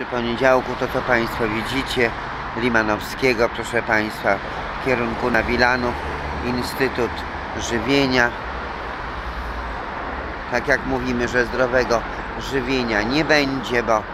W poniedziałku to, co Państwo widzicie, Limanowskiego, proszę Państwa, w kierunku na Wilanów, Instytut Żywienia. Tak jak mówimy, że zdrowego żywienia nie będzie, bo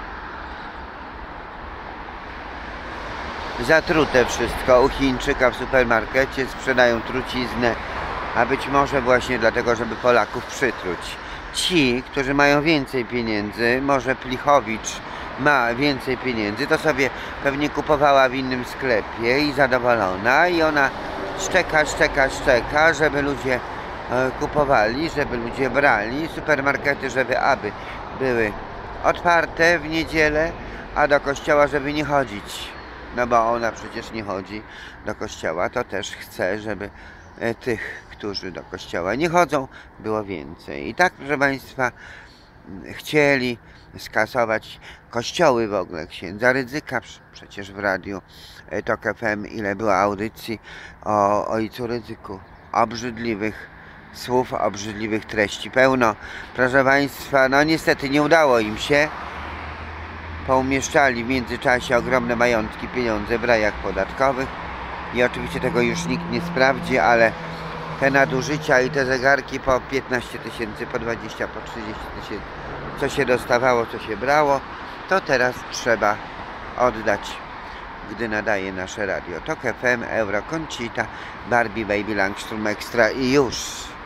zatrute wszystko. U Chińczyka w supermarkecie sprzedają truciznę, a być może właśnie dlatego, żeby Polaków przytruć. Ci, którzy mają więcej pieniędzy, może Plichowicz ma więcej pieniędzy, to sobie pewnie kupowała w innym sklepie i zadowolona, i ona szczeka, żeby ludzie kupowali, żeby ludzie brali, supermarkety, żeby były otwarte w niedzielę, a do kościoła, żeby nie chodzić. No bo ona przecież nie chodzi do kościoła, to też chce, żeby tych, którzy do kościoła nie chodzą, było więcej. I tak, proszę Państwa, chcieli skasować kościoły w ogóle. Księdza Rydzyka, przecież w radiu TOK FM ile było audycji o ojcu Rydzyku. Obrzydliwych słów, obrzydliwych treści pełno. Proszę Państwa, no niestety nie udało im się. Poumieszczali w międzyczasie ogromne majątki, pieniądze w rajach podatkowych i oczywiście tego już nikt nie sprawdzi, ale te nadużycia i te zegarki po 15 tysięcy, po 20, po 30 tysięcy, co się dostawało, co się brało, to teraz trzeba oddać, gdy nadaje nasze radio TOK FM, Euro Conchita, Barbie, Baby Langstrom Extra i już.